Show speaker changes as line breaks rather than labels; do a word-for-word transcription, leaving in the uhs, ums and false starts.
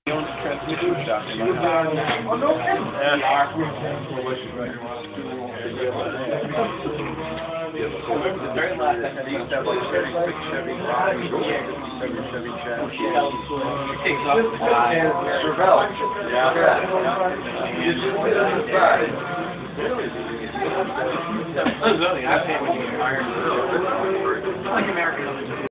He owns a transmission shop in my house.
Oh, no kidding.
Yeah. The very last time I used to have like thirty-six Chevy Rocky, fifty-seven Chevy Chevy. She takes off the side.
Surveillance.
Yeah.
You just put it on the side.
I pay when you get hired.